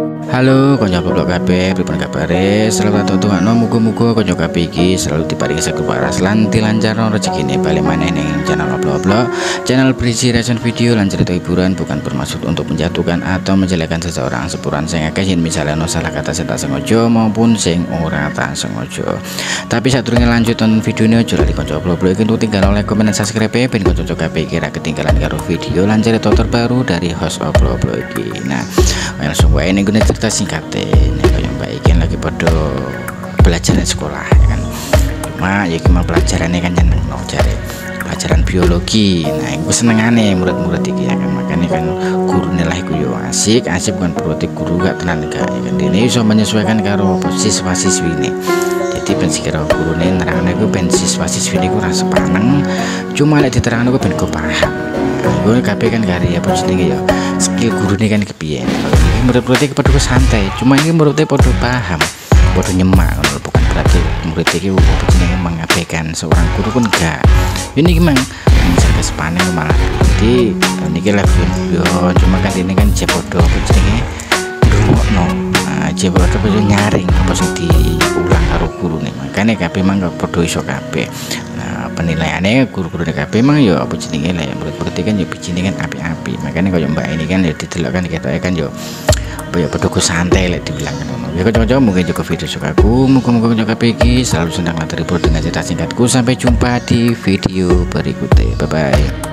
Halo konco-konco kabeh, pripun kabare? Selamat datang tungakno muga-muga konco kabeh iki selalu diparingi saged waras lan dilancarno rezekine bali maneh ning channel Oblok-Oblok. Channel berisi reaction video lan cerita hiburan, bukan bermaksud untuk menjatuhkan atau menjelekkan seseorang. Sepuran sing akeh yen misalnya no salah kata sing tak sengaja maupun sing ora tak sengaja. Tapi sadurunge lanjut nonton videone aja lali konco Oblok-Oblok iki untuk tinggal oleh komen dan subscribe ben konco kabeh iki ra ketinggalan karo video lan cerita terbaru dari host Oblok-Oblok iki. Nah, langsung wae ning cerita singkatnya nih yang baik yang lagi pada belajar di sekolah ya kan, cuma ya gimana pelajarannya kan jeneng no cari pelajaran biologi. Nah gue seneng aneh murid-murid iki ya kan, makanya kan guru nilai gue yo asik bukan berarti guru gak tenan gak ya kan, ini bisa menyesuaikan karo siswa-siswi ini. Jadi pensi karo guru nih nerangnya gue pensi siswa-siswi ini gue rasa paneng, cuma lihat diterangnya gue ben gue paham. Gue kabeh kan karya apa jenenge ya skill guru ini kan kepiye. Murid-murid iki padha santai, cuma ini muridnya padha paham, padha nyemak, bukan berarti murid iki apa jenenge mengabaikan seorang guru pun enggak. Ini gimana menjaga sepaneng malah jadi niki lagi yo, cuma kan ini kan jepodo apa jenenge ndrungokno. Jepodo apa nyaring apa sing diulang karo guru nih, makanya kabeh mang padha iso kabeh. Penilaiannya guru-guru kabeh memang ya apa jenenge lah ya, murid-murid kan ya bijine kan api-api, makanya kaya mbak ini kan ya didelok kan ketoke kan ya apa ya padha santai lek dibilang ngono. Ya kanca-kanca mungkin juga video sukaku, muga-muga kanca kabeh iki selalu senang lan terhibur dengan cerita singkatku. Sampai jumpa di video berikutnya, bye bye.